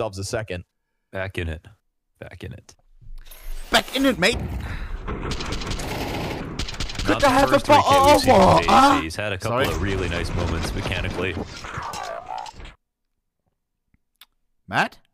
ourselves a second. Back in it. Back in it. Back in it, mate. Good to have a bottle of water. He's had a couple of really nice moments mechanically. Matt?